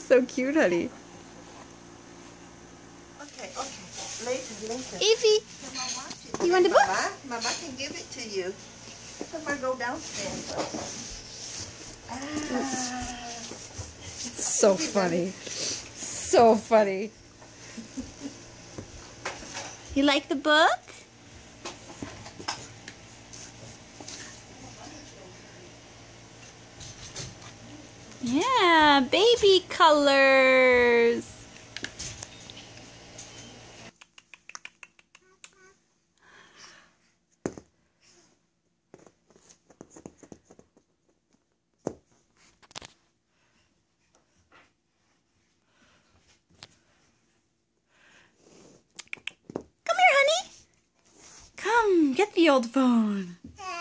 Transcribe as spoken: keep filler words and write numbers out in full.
so cute, honey. Okay, okay. Later, later. Evie, Come on, watch it. you want the book? Mama, Mama can give it to you. Come on, go downstairs. Ah. So funny. So funny. You like the book? Yeah, baby colors. Come here, honey. Come, get the old phone.